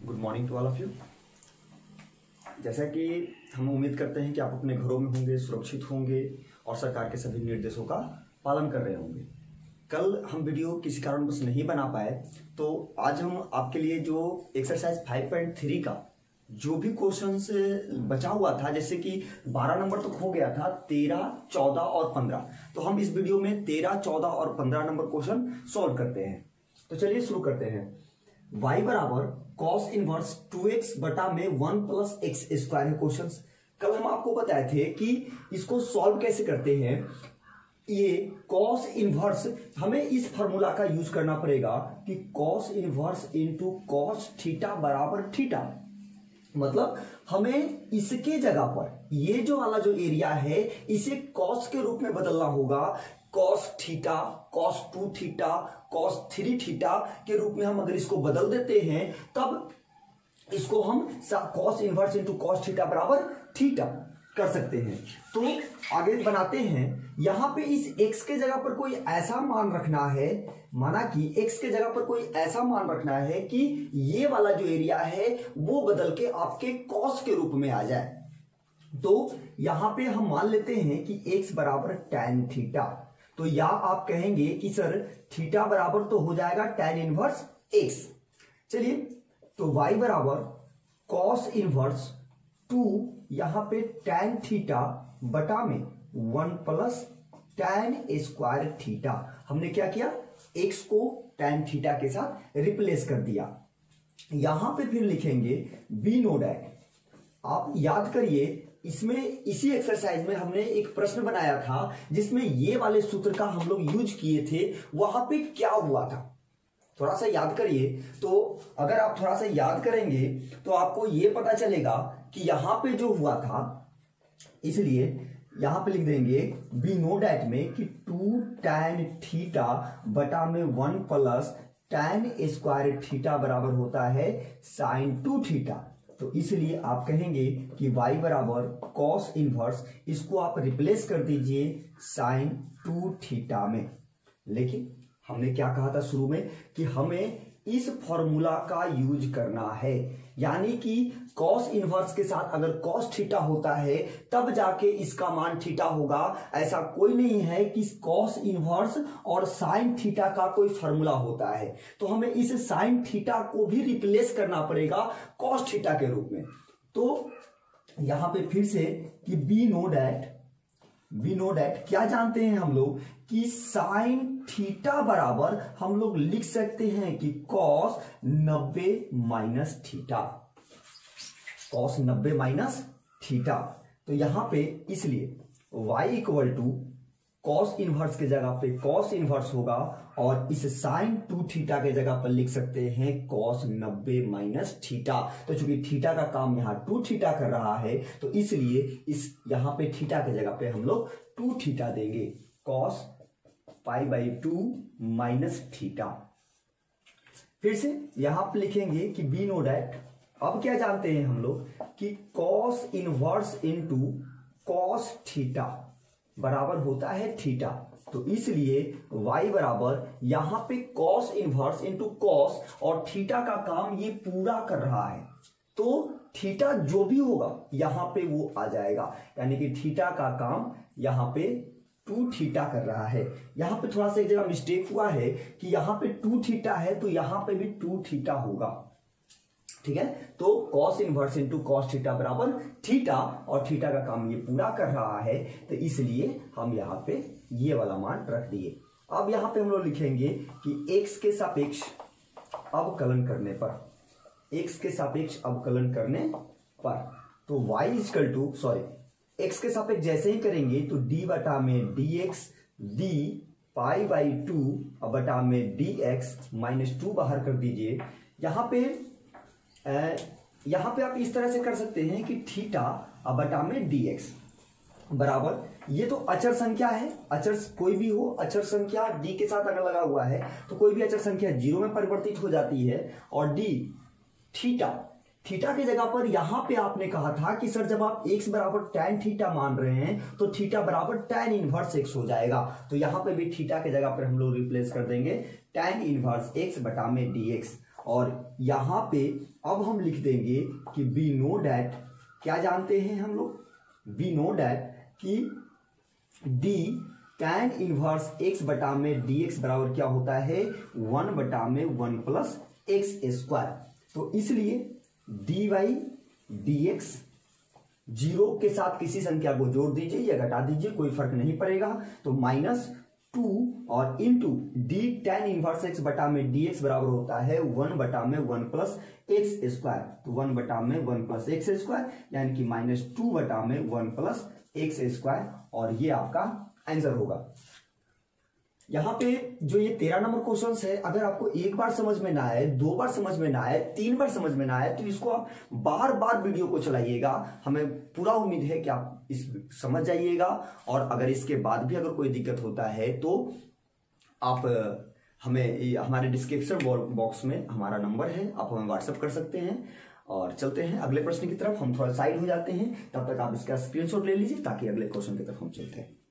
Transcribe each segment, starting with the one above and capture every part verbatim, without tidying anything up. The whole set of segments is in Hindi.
Good morning to all of you. जैसा कि हम उम्मीद करते हैं कि आप अपने घरों में होंगे, सुरक्षित होंगे और सरकार के सभी निर्देशों का पालन कर रहे होंगे। कल हम वीडियो किसी कारणवश नहीं बना पाए, तो आज हम आपके लिए जो एक्सरसाइज फाइव पॉइंट थ्री का जो भी क्वेश्चन से बचा हुआ था, जैसे कि बारह नंबर तो खो गया था, तेरह, चौदह और पंद्रह, तो हम इस वीडियो में तेरह, चौदह और पंद्रह नंबर क्वेश्चन सॉल्व करते हैं। तो चलिए शुरू करते हैं। y बराबर कॉस इनवर्स टू एक्स बटा में वन प्लस एक्स स्क्वायर है क्वेश्चन। कल हम आपको बताए थे कि इसको सॉल्व कैसे करते हैं। ये कॉस इनवर्स हमें इस फॉर्मूला का यूज करना पड़ेगा कि cos inverse into cos theta बराबर थीटा। मतलब हमें इसके जगह पर ये जो वाला जो एरिया है इसे कॉस के रूप में बदलना होगा। Cos theta, cos two theta, cos three theta के रूप में हम अगर इसको बदल देते हैं तब इसको हम cos inverse into cos theta बराबर थीटा कर सकते हैं। तो आगे बनाते हैं। यहां पे इस x के जगह पर कोई ऐसा मान रखना है, माना कि x के जगह पर कोई ऐसा मान रखना है कि ये वाला जो एरिया है वो बदल के आपके कॉस के रूप में आ जाए। तो यहां पे हम मान लेते हैं कि x बराबर tan थीटा। तो या आप कहेंगे कि सर थीटा बराबर तो हो जाएगा tan इनवर्स x। चलिए, तो y बराबर कॉस इनवर्स टू यहां पे tan थीटा बटा में one plus tan square theta. हमने क्या किया, x को tan थीटा के साथ रिप्लेस कर दिया। यहां पे फिर लिखेंगे बी नो डैट। आप याद करिए, इसमें इसी एक्सरसाइज में हमने एक प्रश्न बनाया था जिसमें ये वाले सूत्र का हम लोग यूज किए थे। वहां पे क्या हुआ था थोड़ा सा याद करिए। तो अगर आप थोड़ा सा याद करेंगे तो आपको ये पता चलेगा कि यहां पे जो हुआ था, इसलिए यहां पे लिख देंगे बी नो डैट में कि टू tan थीटा बटा में one plus tan square theta बराबर होता है साइन टू थीटा। तो इसलिए आप कहेंगे कि y बराबर कॉस इनवर्स, इसको आप रिप्लेस कर दीजिए साइन टू थीटा में। लेकिन हमने क्या कहा था शुरू में कि हमें इस फॉर्मूला का यूज करना है, यानी कि कॉस इनवर्स के साथ अगर कॉस थीटा होता है तब जाके इसका मान थीटा होगा। ऐसा कोई नहीं है कि कॉस इनवर्स और साइन थीटा का कोई फॉर्मूला होता है। तो हमें इस साइन थीटा को भी रिप्लेस करना पड़ेगा कॉस थीटा के रूप में। तो यहां पे फिर से कि we know that, we know that क्या जानते हैं हम लोग कि साइन थीटा बराबर हम लोग लिख सकते हैं कि कॉस नब्बे माइनस थीटा, कॉस नब्बे माइनस थीटा। तो यहां पे इसलिए y equal to cos inverse के जगह पे कॉस इनवर्स होगा और इस साइन टू थीटा के जगह पर लिख सकते हैं कॉस नब्बे माइनस थीटा। तो चूंकि थीटा का काम यहां टू थीटा कर रहा है तो इसलिए इस यहां पे थीटा के जगह पे हम लोग टू थीटा देंगे, cos pi by two minus theta. फिर से यहां पे लिखेंगे कि बी नो डैट। अब क्या जानते हैं हम लोग कि cos inverse into cos theta बराबर होता है थीटा। तो इसलिए y बराबर यहां पे कॉस इनवर्स इनटू कॉस और थीटा का काम ये पूरा कर रहा है। तो थीटा जो भी होगा यहां पे वो आ जाएगा, यानी कि थीटा का काम यहां पे टू थीटा कर रहा है। यहां पे थोड़ा सा एक जगह मिस्टेक हुआ है कि यहां पे टू थीटा है तो यहां पे भी टू थीटा होगा, ठीक है। तो cos inverse into cos theta बराबर थीटा और थीटा का काम ये पूरा कर रहा है, तो इसलिए हम यहां पे ये वाला मान रख दिए। अब यहां पे हम लोग लिखेंगे कि x के सापेक्ष अवकलन करने पर, x के सापेक्ष अवकलन करने पर तो y equal to sorry x के सापेक्ष जैसे ही करेंगे तो d बटा में dx d pi by two बटा में dx माइनस टू बाहर कर दीजिए। यहां पे यहां पे आप इस तरह से कर सकते हैं कि थीटा बटा में dx बराबर, ये तो अचर संख्या है, अचर कोई भी हो, अचर संख्या d के साथ अगर लगा हुआ है तो कोई भी अचर संख्या जीरो में परिवर्तित हो जाती है। और d थीटा, थीटा की जगह पर यहां पे आपने कहा था कि सर जब आप x बराबर tan थीटा मान रहे हैं तो थीटा बराबर tan इनवर्स x हो जाएगा। तो यहां पे भी थीटा की जगह पर हम लोग रिप्लेस कर देंगे tan इनवर्स x बटा में dx और यहां पे अब हम लिख देंगे कि बी नो डैट, क्या जानते हैं हम लोग, बी नो डैट कि डी tan इनवर्स x बटा में dx बराबर क्या होता है, वन बटा में वन प्लस एक्स स्क्वायर। तो इसलिए d y d x zero के साथ किसी संख्या को जोड़ दीजिए या घटा दीजिए, कोई फर्क नहीं पड़ेगा। तो माइनस टू और into d tan inverse x बटा में डी एक्स बराबर होता है वन बटा में वन प्लस एक्स स्क्वायर। तो वन बटा में वन प्लस एक्स स्क्वायर यानी कि माइनस टू बटा में वन प्लस एक्स स्क्वायर, और ये आपका आंसर होगा। यहां पे जो ये तेरह नंबर क्वेश्चन है, अगर आपको एक बार समझ में ना आए, दो बार समझ में ना आए, तीन बार समझ में ना आए, तो इसको आप बार बार वीडियो को चलाइएगा। हमें पूरा उम्मीद है कि आप इस समझ जाइएगा। और अगर इसके बाद भी अगर कोई दिक्कत होता है तो आप हमें हमारे डिस्क्रिप्शन बॉक्स में हमारा नंबर है, आप हमें व्हाट्सएप कर सकते हैं। और चलते हैं अगले प्रश्न की तरफ, हम थोड़ा साइड हो जाते हैं, तब तक आप इसका स्क्रीनशॉट ले लीजिए ताकि अगले क्वेश्चन की तरफ हम चलते हैं।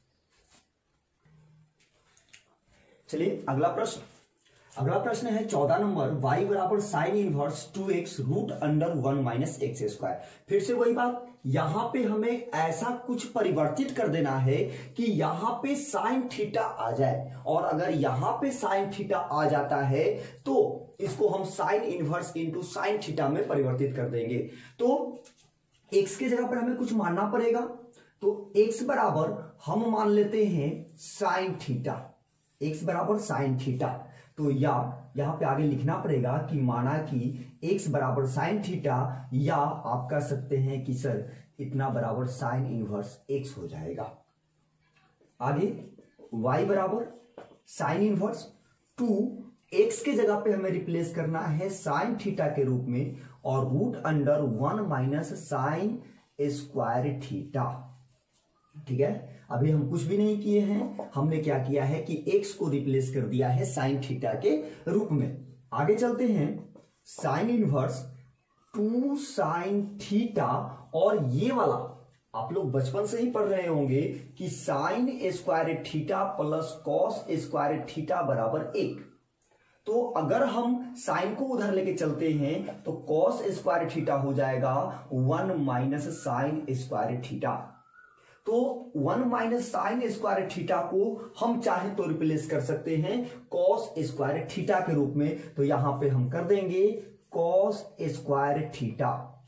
चलिए अगला प्रश्न, अगला प्रश्न है चौदह नंबर, y बराबर sine inverse two x root under one minus x square. फिर से वही बात, यहां पे हमें ऐसा कुछ परिवर्तित कर देना है कि यहां पे साइन थीटा आ जाए, और अगर यहां पे साइन थीटा आ जाता है तो इसको हम sine inverse into sine theta में परिवर्तित कर देंगे। तो x के जगह पर हमें कुछ मानना पड़ेगा। तो x बराबर हम मान लेते हैं साइन थीटा, x बराबर साइन थीटा। तो या यहां पे आगे लिखना पड़ेगा कि माना कि x बराबर साइन थीटा, या आप कह सकते हैं कि सर इतना बराबर साइन इनवर्स x हो जाएगा। आगे y बराबर साइन इनवर्स टू एक्स के जगह पे हमें रिप्लेस करना है साइन थीटा के रूप में, और root under one minus sine square theta. ठीक है, अभी हम कुछ भी नहीं किए हैं, हमने क्या किया है कि x को रिप्लेस कर दिया है साइन थीटा के रूप में। आगे चलते हैं, sine inverse two sine theta, और ये वाला आप लोग बचपन से ही पढ़ रहे होंगे कि sine square theta plus cos square theta बराबर एक। तो अगर हम साइन को उधर लेके चलते हैं तो कॉस स्क्वायर थीटा हो जाएगा one minus sine square theta. तो one minus sine square theta को हम चाहे तो रिप्लेस कर सकते हैं कॉस स्क्वायर थीटा के रूप में। तो यहां पे हम कर देंगे कॉस स्क्वायर थीटा।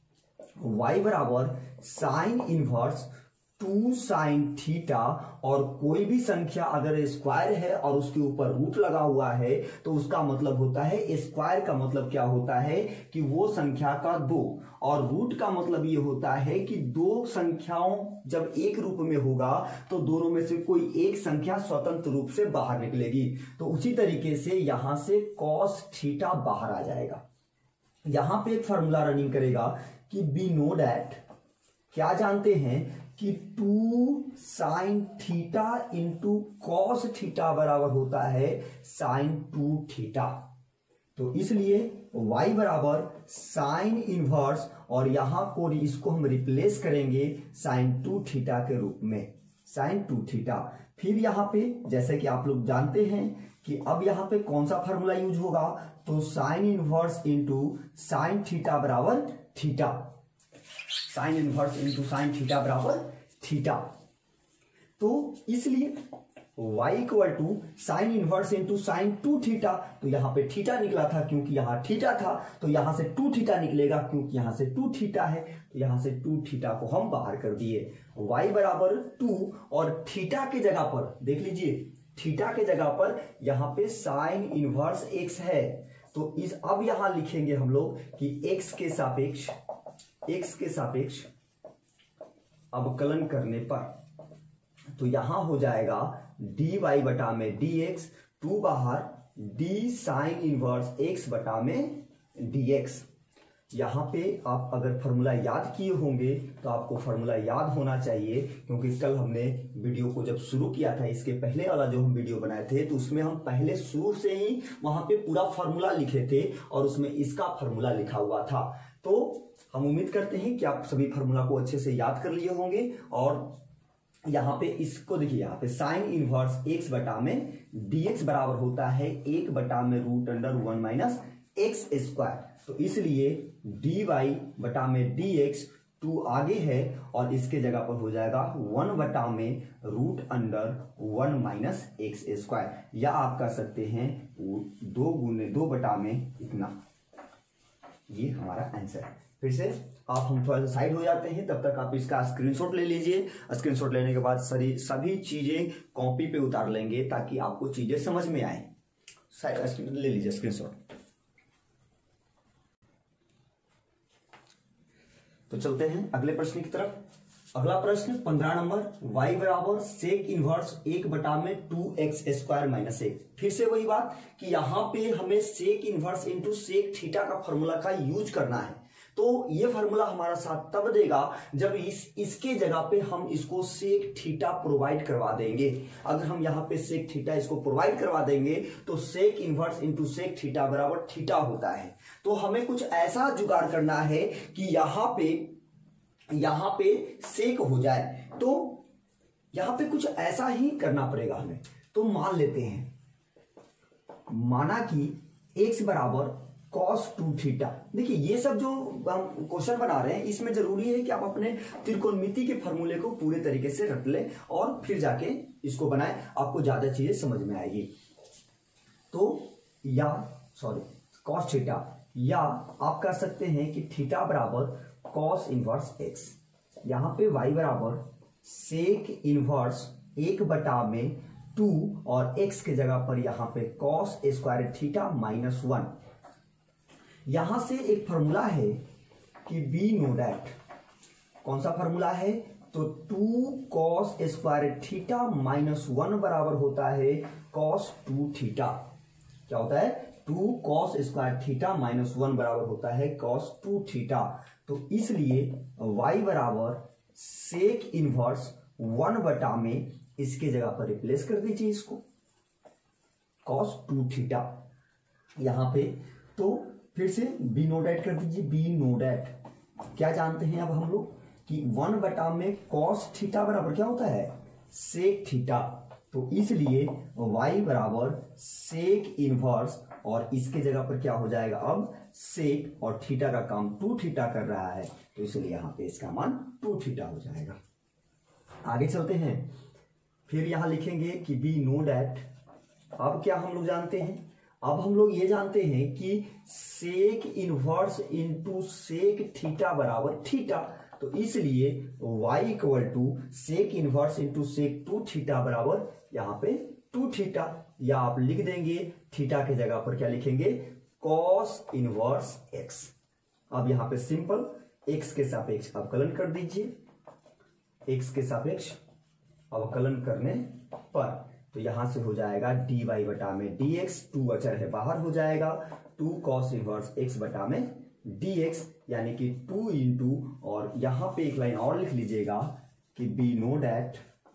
y बराबर sine inverse two sine theta, और कोई भी संख्या अगर स्क्वायर है और उसके ऊपर रूट लगा हुआ है तो उसका मतलब होता है, स्क्वायर का मतलब क्या होता है कि वो संख्या का दो, और रूट का मतलब ये होता है कि दो संख्याओं जब एक रूप में होगा तो दोनों में से कोई एक संख्या स्वतंत्र रूप से बाहर निकलेगी। तो उसी तरीके से यहां से कॉस थीटा बाहर आ जाएगा। यहां पे एक फॉर्मूला रनिंग करेगा कि बी नो डैट, क्या जानते हैं कि two sine theta into cos theta बराबर होता है साइन टू थीटा। तो इसलिए y बराबर साइन इनवर्स, और यहां को इसको हम रिप्लेस करेंगे साइन टू थीटा के रूप में, साइन टू थीटा। फिर यहां पे जैसे कि आप लोग जानते हैं कि अब यहां पे कौन सा फॉर्मूला यूज होगा, तो sine inverse into sine theta बराबर theta, sine inverse into sine theta बराबर थीटा। तो इसलिए y equal to sine inverse into sine two theta, तो यहां पे थीटा निकला था क्योंकि यहां थीटा था, तो यहां से टू थीटा निकलेगा क्योंकि यहां से टू थीटा है, तो यहां से टू थीटा को हम बाहर कर दिए। y बराबर टू, और थीटा के जगह पर देख लीजिए, थीटा के जगह पर यहां पे साइन इनवर्स x है, तो इस अब यहां लिखेंगे हम लोग कि x के सापेक्ष, x के सापेक्ष अवकलन करने पर, तो यहां हो जाएगा डी वाई बटा में डी एक्स, टू बाहर डी साइन इनवर्स एक्स बटा में डी एक्स। यहां पे आप अगर फॉर्मूला याद किए होंगे तो आपको फॉर्मूला याद होना चाहिए, क्योंकि कल हमने वीडियो को जब शुरू किया था, इसके पहले वाला जो हम वीडियो बनाए थे, तो उसमें हम पहले शुरू से ही वहां पे पूरा फॉर्मूला लिखे थे और उसमें इसका फॉर्मूला लिखा हुआ था। तो हम उम्मीद करते हैं कि आप सभी फॉर्मूला को अच्छे से याद कर लिए होंगे। और यहां पे इसको देखिए, यहां पे साइन इनवर्स एक्स बटा में डीएक्स बराबर होता है एक बटा में root under one minus x square. तो इसलिए डी वाई बटा में डी एक्स, टू आगे है और इसके जगह पर हो जाएगा वन बटा में root under one minus x square, या आप कर सकते हैं दो गुने दो बटा में इतना। ये हमारा आंसर है। फिर से आप हम थोड़ा सा साइड हो जाते हैं, तब तक आप इसका स्क्रीनशॉट ले लीजिए। स्क्रीनशॉट लेने के बाद सभी सभी चीजें कॉपी पे उतार लेंगे ताकि आपको चीजें समझ में आए। साइड ले लीजिए स्क्रीनशॉट। तो चलते हैं अगले प्रश्न की तरफ। अगला प्रश्न पंद्रह नंबर, y बराबर सेक इनवर्स एक बटा में टू एक्स स्क्वायर माइनस एक। फिर से वही बात कि यहां पे हमें sec inverse into sec theta का फॉर्मूला का यूज करना है। तो ये फॉर्मूला हमारा साथ तब देगा जब इस इसके जगह पे हम इसको सेक थीटा प्रोवाइड करवा देंगे। अगर हम यहाँ पे सेक थीटा इसको प्रोवाइड करवा देंगे तो sec inverse into sec theta बराबर थीटा होता है। तो हमें कुछ ऐसा जुगाड़ करना है कि यहां पे यहां पे सेक हो जाए, तो यहां पे कुछ ऐसा ही करना पड़ेगा हमें। तो मान लेते हैं, माना कि x बराबर कॉस टू थीटा। देखिए ये सब जो हम क्वेश्चन बना रहे हैं इसमें जरूरी है कि आप अपने त्रिकोणमिति के फॉर्मूले को पूरे तरीके से रट लें और फिर जाके इसको बनाएं, आपको ज्यादा चीजें समझ में आएगी। तो या सॉरी कॉस थीटा, या आप कर सकते हैं कि थीटा बराबर कॉस इनवर्स एक्स। यहां पे y बराबर सेक इनवर्स एक बटा में टू और x के जगह पर यहां पे cos square theta minus one. यहां से एक फॉर्मूला है कि बी नो डैट। कौन सा फॉर्मूला है? तो two cos square theta minus one बराबर होता है कॉस टू थीटा। क्या होता है? Two cos square theta minus one बराबर होता है कॉस टू थीटा। तो इसलिए y बराबर सेक इनवर्स वन बटा में इसके जगह पर रिप्लेस कर दीजिए इसको कॉस टू थीटा यहां पे। तो फिर से बी नो डैट कर दीजिए, बी नो डैट। क्या जानते हैं अब हम लोग कि वन बटा में कॉस थीटा बराबर क्या होता है? Sec theta. तो इसलिए y बराबर सेक इनवर्स और इसके जगह पर क्या हो जाएगा अब सेक, और थीटा का काम टू थीटा कर रहा है तो इसलिए यहां पे इसका मान टू थीटा हो जाएगा। आगे चलते हैं, फिर यहां लिखेंगे कि बी नो डैट। अब क्या हम लोग जानते हैं? अब हम लोग ये जानते हैं कि sec inverse into sec theta बराबर थीटा। तो इसलिए y equal to sec inverse into sec two theta बराबर यहां पे टू थीटा, या आप लिख देंगे थीटा के जगह पर क्या लिखेंगे? Cos inverse x। अब यहां पे सिंपल x के सापेक्ष अवकलन कर दीजिए। x के सापेक्ष अवकलन करने पर तो यहां से हो जाएगा dy बटा में dx, टू अचर है बाहर हो जाएगा, टू कॉस इनवर्स x बटा में dx, यानी कि टू इंटू, और यहां पे एक लाइन और लिख लीजिएगा कि बी नो डैट।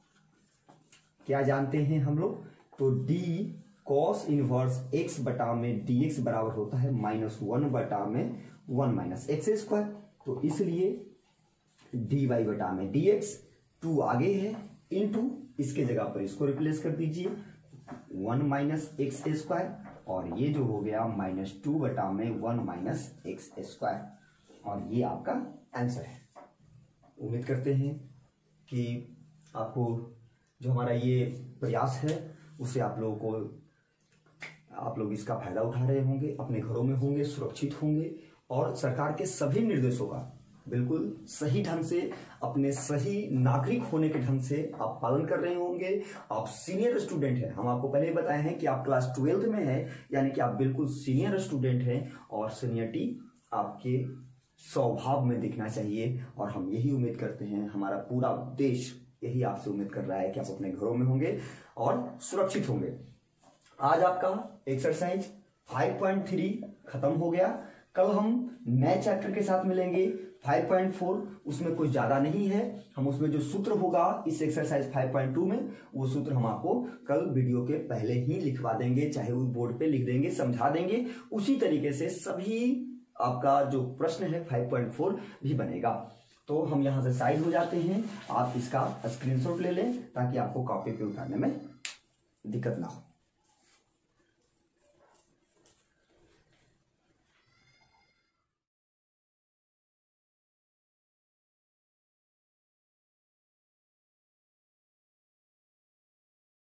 क्या जानते हैं हम लोग? तो d कॉस इनवर्स x बटा में dx बराबर होता है माइनस वन बटा में वन माइनस एक्स स्क्वायर। तो इसलिए dy बटा में dx, टू आगे है, इंटू इसके जगह पर इसको रिप्लेस कर दीजिए वन माइनस एक्स स्क्वायर, और ये जो हो गया माइनस टू बटा में वन माइनस एक्स स्क्वायर, और ये आपका आंसर है। उम्मीद करते हैं कि आपको जो हमारा ये प्रयास है उससे आप लोगों को आप लोग इसका फायदा उठा रहे होंगे, अपने घरों में होंगे, सुरक्षित होंगे, और सरकार के सभी निर्देशों का बिल्कुल सही ढंग से, अपने सही नागरिक होने के ढंग से आप पालन कर रहे होंगे। आप सीनियर स्टूडेंट हैं, हम आपको पहले ही बताए हैं कि आप क्लास ट्वेल्थ में हैं, यानी कि आप बिल्कुल सीनियर स्टूडेंट हैं, और सीनियरिटी आपके स्वभाव में दिखना चाहिए। और हम यही उम्मीद करते हैं, हमारा पूरा देश यही आपसे उम्मीद कर रहा है कि आप अपने घरों में होंगे और सुरक्षित होंगे। आज आपका एक्सरसाइज फाइव पॉइंट थ्री खत्म हो गया। कल हम नए चैप्टर के साथ मिलेंगे फाइव पॉइंट फोर। उसमें कुछ ज्यादा नहीं है, हम उसमें जो सूत्र होगा इस एक्सरसाइज फाइव पॉइंट टू में, वो सूत्र हम आपको कल वीडियो के पहले ही लिखवा देंगे, चाहे वो बोर्ड पे लिख देंगे, समझा देंगे। उसी तरीके से सभी आपका जो प्रश्न है फाइव पॉइंट फोर भी बनेगा। तो हम यहां से साइड हो जाते हैं, आप इसका स्क्रीनशॉट ले लें ताकि आपको कॉपी पे उतारने में दिक्कत ना हो।